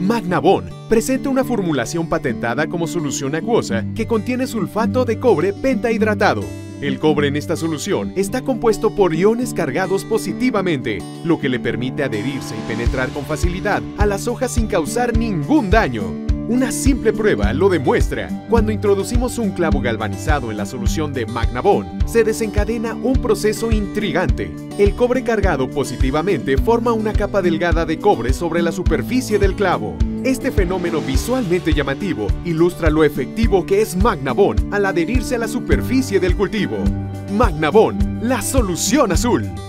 Magnabond presenta una formulación patentada como solución acuosa que contiene sulfato de cobre pentahidratado. El cobre en esta solución está compuesto por iones cargados positivamente, lo que le permite adherirse y penetrar con facilidad a las hojas sin causar ningún daño. Una simple prueba lo demuestra. Cuando introducimos un clavo galvanizado en la solución de Magnabond, se desencadena un proceso intrigante. El cobre cargado positivamente forma una capa delgada de cobre sobre la superficie del clavo. Este fenómeno visualmente llamativo ilustra lo efectivo que es Magnabond al adherirse a la superficie del cultivo. Magnabond, la solución azul.